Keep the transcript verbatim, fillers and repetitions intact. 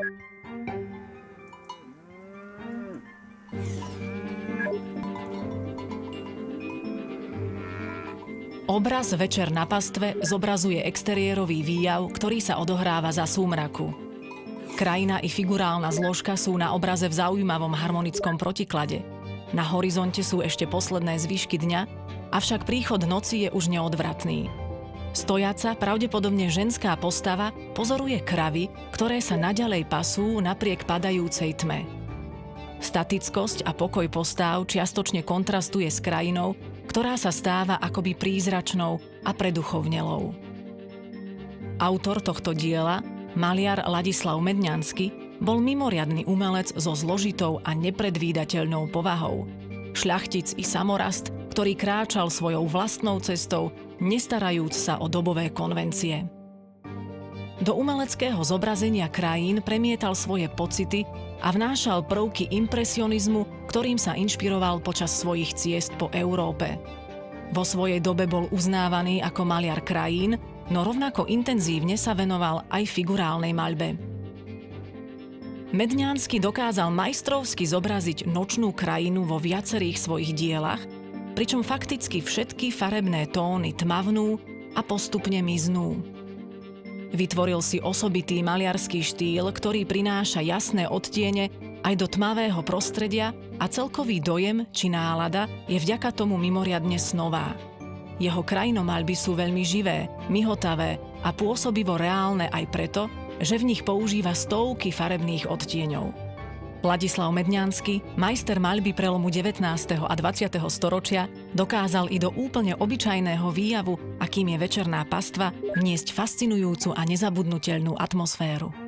Obraz Večer na pastve zobrazuje exteriérový výjav, ktorý sa odohráva za súmraku. Krajina i figurálna zložka sú na obraze v zaujímavom harmonickom protiklade. Na horizonte sú ešte posledné zvyšky dňa, avšak príchod noci je už neodvratný. Stojaca, pravdepodobne ženská postava, pozoruje kravy, ktoré sa naďalej pasú napriek padajúcej tme. Statickosť a pokoj postáv čiastočne kontrastuje s krajinou, ktorá sa stáva akoby prízračnou a preduchovnelou. Autor tohto diela, maliar Ladislav Medňansky, bol mimoriadny umelec so zložitou a nepredvídateľnou povahou. Šľachtic i samorast, ktorý kráčal svojou vlastnou cestou, nestarajúc sa o dobové konvencie. Do umeleckého zobrazenia krajín premietal svoje pocity a vnášal prvky impresionizmu, ktorým sa inšpiroval počas svojich ciest po Európe. Vo svojej dobe bol uznávaný ako maliar krajín, no rovnako intenzívne sa venoval aj figurálnej maľbe. Medňansky dokázal majstrovsky zobraziť nočnú krajinu vo viacerých svojich dielach, pričom fakticky všetky farebné tóny tmavnú a postupne miznú. Vytvoril si osobitý maliarský štýl, ktorý prináša jasné odtiene aj do tmavého prostredia a celkový dojem či nálada je vďaka tomu mimoriadne snová. Jeho krajinomaľby sú veľmi živé, mihotavé a pôsobivo reálne aj preto, že v nich používa stovky farebných odtieňov. Ladislav Medňansky, majster maľby prelomu devätnásteho a dvadsiateho storočia, dokázal i do úplne obyčajného výjavu, akým je Večerná pastva, vniesť fascinujúcu a nezabudnuteľnú atmosféru.